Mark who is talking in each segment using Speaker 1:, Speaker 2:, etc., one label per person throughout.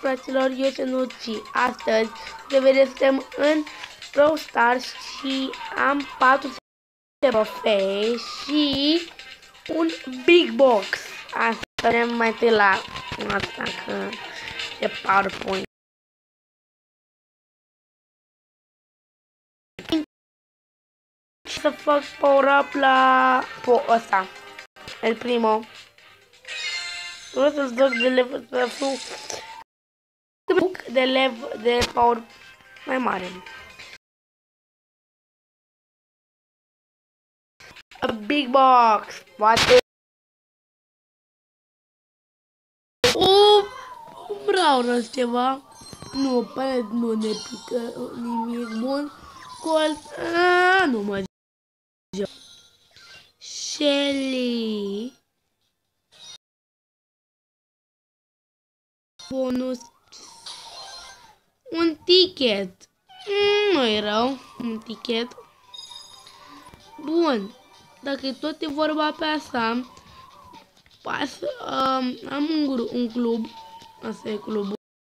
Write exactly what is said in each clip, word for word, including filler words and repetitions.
Speaker 1: fraților, eu sunt Nuci. Astăzi, de vedeți, suntem în Brawl Stars și am patru trofee și un Big Box. Asta ne mai întâi la asta că e PowerPoint. Să fac power up la po ăsta. El primo. Vreau să-ți dau de level, să fiu de level, de power mai mare. A big box. Poate. Oh, vreau răs ceva. Nu, pare nu ne pică nimic bun. Colt. Ah, nu mă zic. Shelly. Bonus. Un ticket. Mm, nu e rău. Un ticket. Bun. Dacă tot e vorba pe asta, pas, um, am un, un club. Asta e clubul.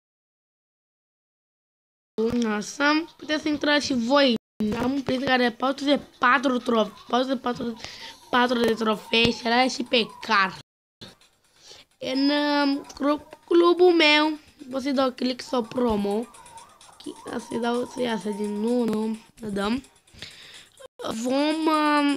Speaker 1: Așa. Puteți să intrați și voi. Am un prieten care are patruzeci și patru trofee. patruzeci și patru de trofee și are și pe car. În uh, clubul meu, pot să-i dau click sau promo. Să-i dau să iasă din nu, nu, să dăm. Vom, uh,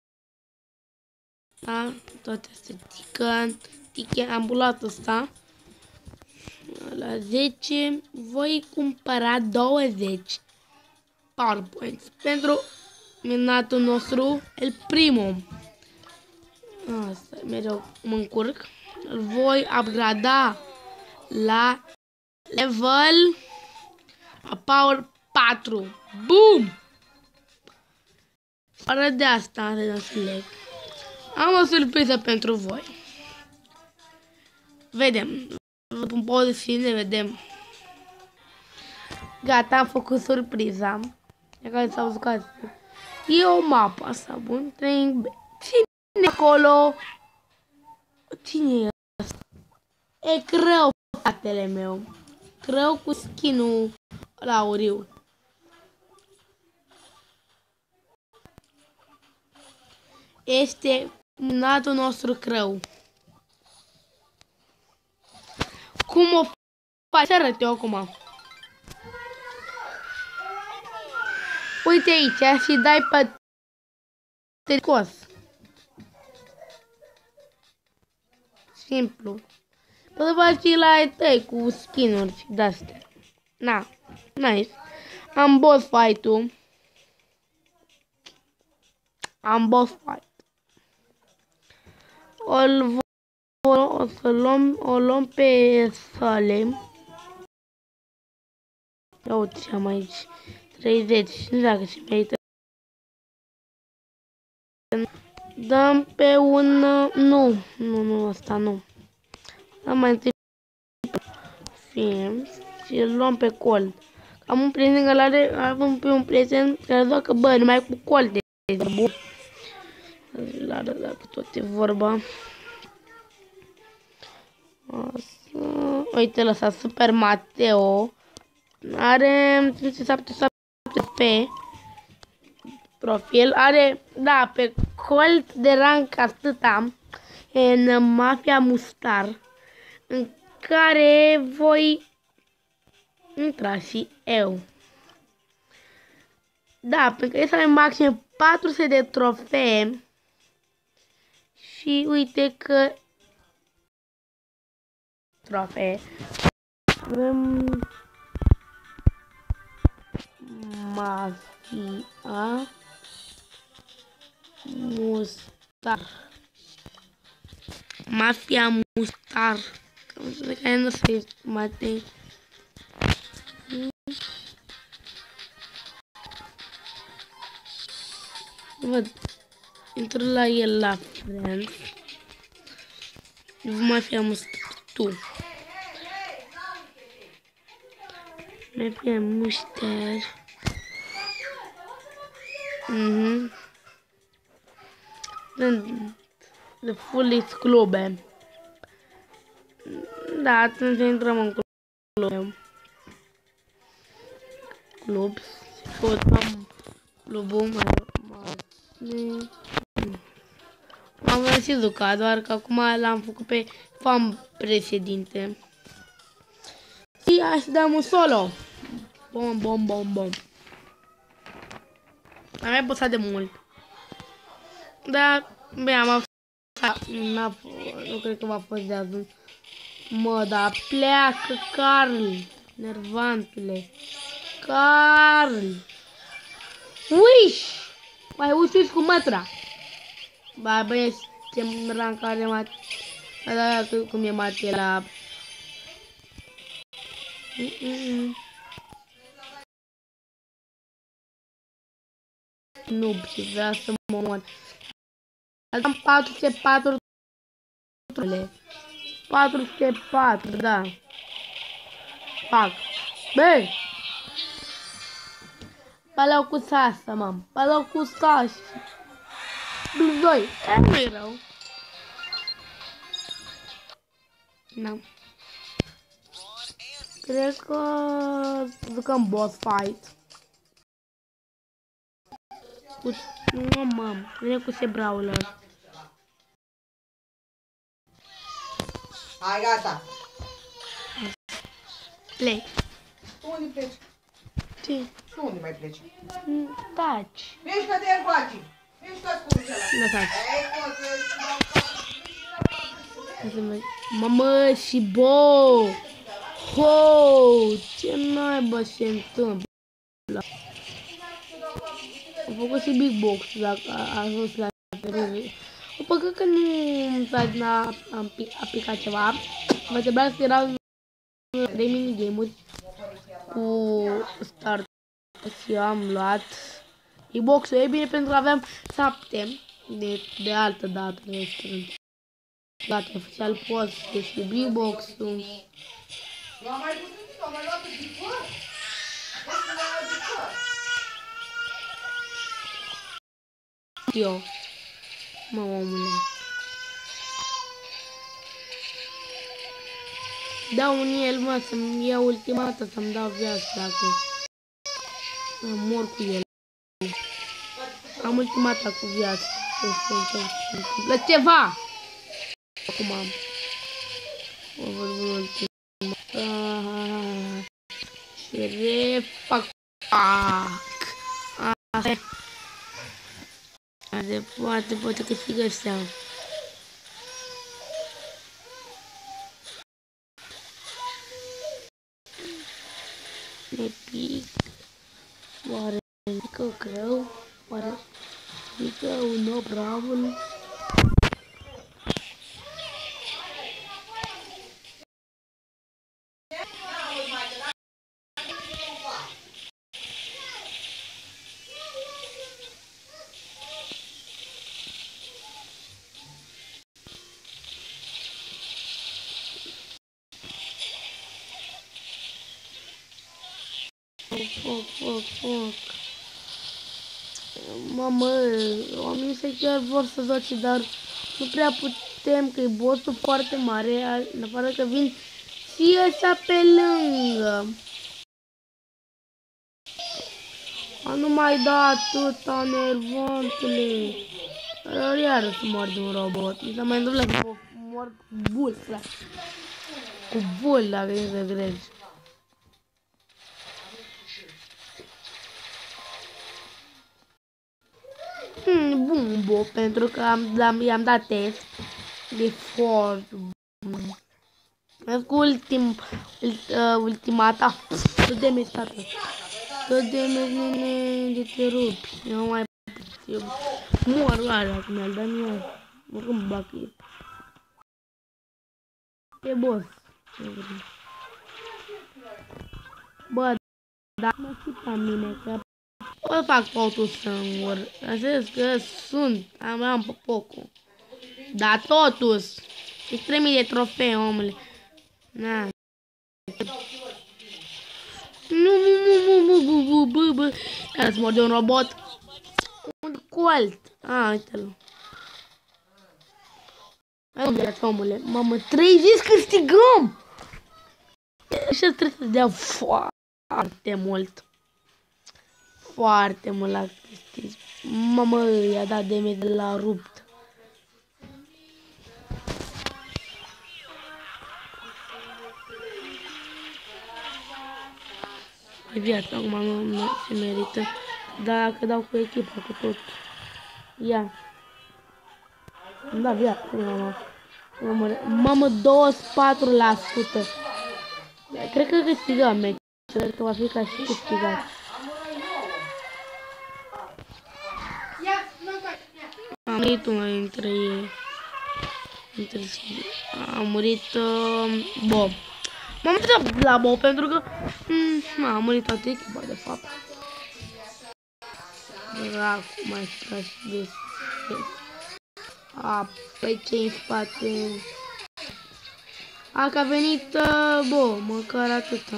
Speaker 1: da, toate astea, ticket, ticket, am luat ăsta. La zece, voi cumpăra douăzeci PowerPoints pentru minatul nostru, el primo. Asta, mereu mă încurc. Îl voi upgrada la level a power patru. Boom! Fără de asta, are să leg. Am o surpriză pentru voi. Vedem. În poză și ne vedem. Gata, am făcut surpriza. De care s-au jucat. E o mapă asta, bun. Cine e acolo? Cine e asta? E Crău, fratele meu. Crău cu skin-ul la auriu. Este minatul nostru Crău. Cum o faci? Să arăt eu acum. Uite aici și dai pe tricos. Simplu. Poți faci și la ai tăi cu skin-uri și de-astea. Na, nice. Am boss fight-ul. Am boss fight. O, o să luăm, o luăm pe sale. Ia uite ce am aici. treizeci. Nu dacă se merită. Dăm pe un... Nu, nu, nu, ăsta nu. Dăm mai întâi film și îl luăm pe Colt. Am un prieten care are, avem pe un prieten care joacă bani numai cu Colt de bun. La arăt dacă tot e vorba. Asta. Uite, lăsa Super Mateo. Are cinci sute șaptezeci și șapte pe profil. Are, da, pe Colt de rank atâta în Mafia Mustar, în care voi intra și eu. Da, pentru că este avem maxim patru sute de trofee și uite că trofee. Avem Mafia Mustar. Mafia Mustar. Că care nu se mate. Văd. Intru la el la friend. Mafia Mustar. Tu. Mafia Mustar. Mhm. De full clube. Da, atunci intrăm în club. club. Club. Căutăm clubul mai mare. Am găsit Luca, doar că acum l-am făcut pe fan președinte. Și aș da un solo. Bom, bom, bom, bom. Am mai posat de mult. Dar, bine, am apăsat. Nu cred că m-a fost de azi. Mă, dar pleacă, Carl. Nervantule. Carl. Uiși! Mai uiți cu mătra. Ba, băieți, ce rank are mate. Da, da, da, cum e mate la... Mm -mm. Noob și vrea să mă omor. Am patru sute patru. patru sute patru, da. Fac. Băi! Palau cu sasa, mam. Palau cu sasa. Doi. E, nu e rău. Nu. Cred că jucăm boss fight. Cu... Nu, mam. Vine cu Sebrawler.
Speaker 2: Hai, gata.
Speaker 1: Plec.
Speaker 2: Unde pleci?
Speaker 1: Ce?
Speaker 2: Și unde mai pleci?
Speaker 1: Taci.
Speaker 2: Mișcă-te încoace. Mișcă-ți cu ușa ăla.
Speaker 1: Lăsați.
Speaker 2: Ei, cum să-ți
Speaker 1: Mamă, și bo! Ho! Ce naiba se întâmplă? Am făcut și big box dacă a ajuns la terene. O păcat că nu am picat ceva. Mă trebuia să erau trei minigame-uri cu start și am luat big box-ul. E bine pentru că aveam șapte de, de altă dată. Gata, oficial post și big box-ul.
Speaker 2: Eu am mai putut, am mai luat pe dicor.
Speaker 1: Eu. Mă, omule. Dau un el, mă, să-mi iau ultimata, să-mi dau viață, dacă mor cu el. Am ultimata cu viață. La ceva! Acum am. O vorbim ultima. Și refac. Asta e. Are poate, poate câștigă ăștia. Ne pic. Oare pică greu? Oare pică un nou bravul? Foc, foc, foc. Mamă, oamenii se chiar vor să joace, dar nu prea putem, că e bossul foarte mare, în afară că vin și ăștia pe lângă. A, nu mai da atâta, nervantule. Iară să mor de un robot. Mi s-a mai întâmplat să mor cu bul, frate. Cu bul, dacă e să grezi. Hmm, bun, bo, pentru că am, i-am dat test de foarte bun. Cu ultim, ult, uh, ultimata, tot de mesată, tot de mene de te rupi, eu mai eu mor oare acum, mi-al dat mie, oricum bag e. E boss. Bă, dar mă și pe mine, că o fac totul singur. Zis că sunt, am, am pe pocul. Dar totuși, e trei mii de trofee, omule. Na. Nu, nu, nu, nu, nu, nu, nu, nu. Ia să mor de un robot. Un colt. A, uite-l. Hai, omule, omule. Mamă, treizeci câștigăm! ăștia trebuie să dea foarte mult. Foarte mult la chestii. Mamă, i-a dat damage de la rupt. E viața, acum nu se merită. Dar dacă dau cu echipa, cu tot. Ia. Îmi da viață, mama. Mamă, douăzeci și patru la sută. Cred că câștigăm meciul. Cred că va fi ca și câștigat. A murit unul dintre ei. Dintre ei. A murit uh, Bob. M-am uitat la Bob pentru că mm, a murit toată echipa, de fapt. Dracu, mai strași de a, pe ce în spate. A, că a venit, uh, bo, măcar atâta.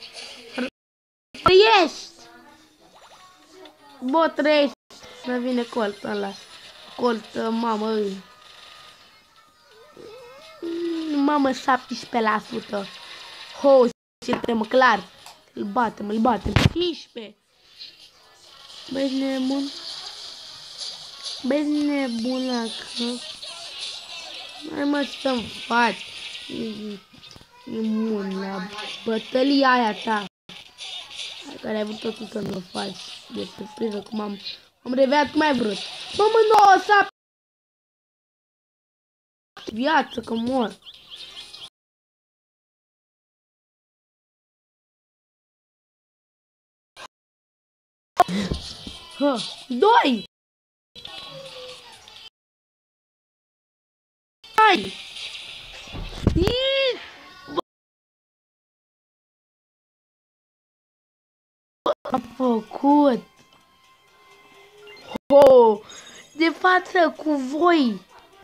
Speaker 1: Trăiești! Bo, trăiești! Nu vine colt ăla. Colt, uh, mamă, îi. Mamă, șaptesprezece la sută. Ho, suntem clar. Îl batem, îl batem. cincisprezece. Băi, nebun. Băi, nebunacă. Hai mă să-mi faci. Imun la bătălia aia ta. Care ai vrut totul să nu faci. De surpriză cum am... Am reveat cum ai vrut. Mamă, nouă, sap! Viață, că mor. Hă, doi! Hai! A făcut! Ho! De față cu voi!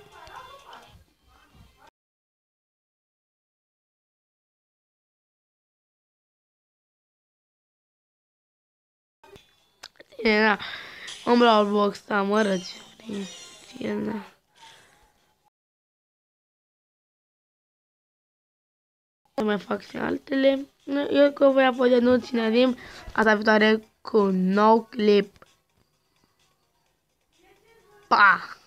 Speaker 1: Era, am luat box, da, mă răci. Fiena. Mai fac și altele. Eu că voi apoi nu ținem data viitoare cu un nou clip. Pa!